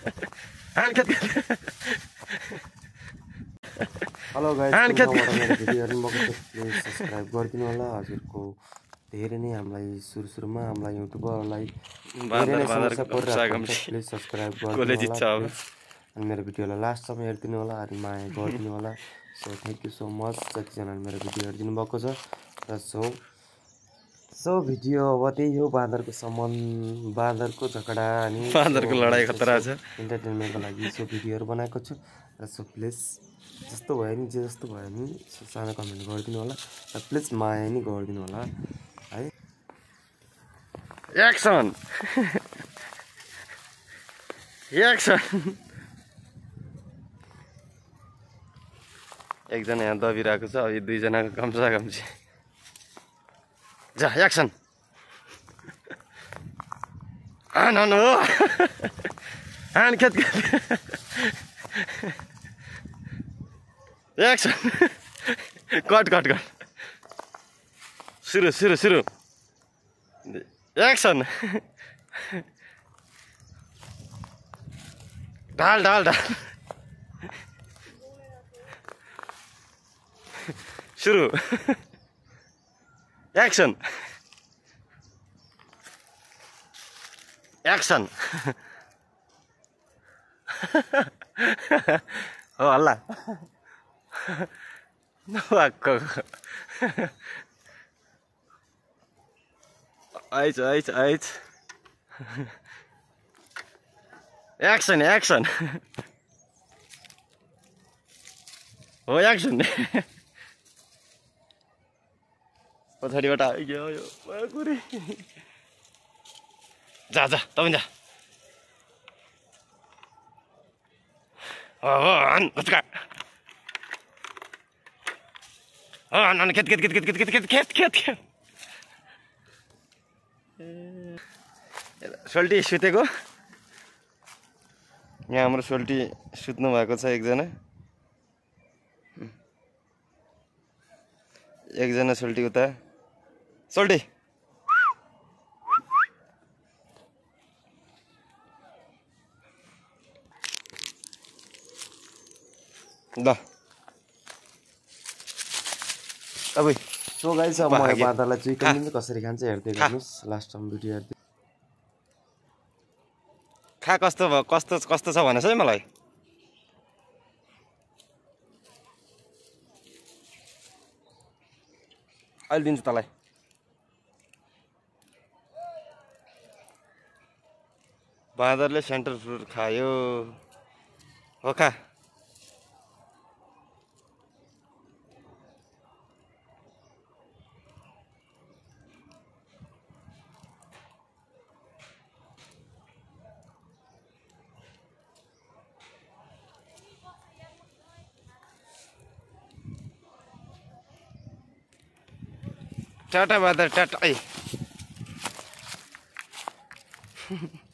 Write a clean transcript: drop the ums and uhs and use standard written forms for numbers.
Hello guys, मेरो भिडियोहरु मको प्लिज सब्स्क्राइब गरिदिनु होला। हजुरको धेरै नै हामीलाई सुरुमा हामीलाई युट्युबरलाई धेरै नै समस्या परिरहेको छ। प्लिज सब्स्क्राइब गरिदिनु होला अनि मेरो भिडियोलाई लास्टसम्म हेर्दिनु होला अनि माया गरिदिनु होला। So thank you so much जतिजनाले मेरो भिडियो हेर्दिनु भएको छ। र सो भिडियो अब त्यही हो, बाँदरको सम्बन्ध, बाँदरको झगडा अनि बाँदरको लडाई खतरा छ। इन्टरटेनमेन्टको लागि सो भिडियोहरु बनाएको छु। र सो प्लिज जस्तो भयो नि, जे जस्तो भयो नि सानो कमेन्ट गरिदिनु होला र प्लिज माया नि गरिदिनु होला है। एक्सन एक्सन एकजना यहाँ दबिरहेको छ, अब दुईजनाको कम्सा कम्सी। जा एक्सन आन हो आन खेत एक्सन कट कट कट सुरु सुरु सुरु एक्सन ढाल ढाल ढाल सुरु एक्सन एक्सन हो हल्ला आइज आइज आइज एक्सन एक्सन हो एक्सन पछाडिबाट आइगयो यो कुरी। जा जा तपाईँ जा आन कचका आन खेत खेत खेत खेत खेत खेत खेत खेत खेत सोल्टी सुतेको यहाँ हाम्रो सोल्टी सुत्नु भएको छ। एकजना सोल्टी उता सोल्टी ल अब सो गाइस अब म बाँदरलाई चिकन पनि कसरी खान्छ हेर्दै गर्नुस्। लास्टसम्म भिडियो हेर्दै खा कस्तो भयो कस्तो कस्तो छ भनेस् है मलाई। अहिले दिन्छु तँलाई। बाँदरले सेन्टर फ्रुट खायो हो खा। टाटा बाँदर टाटा।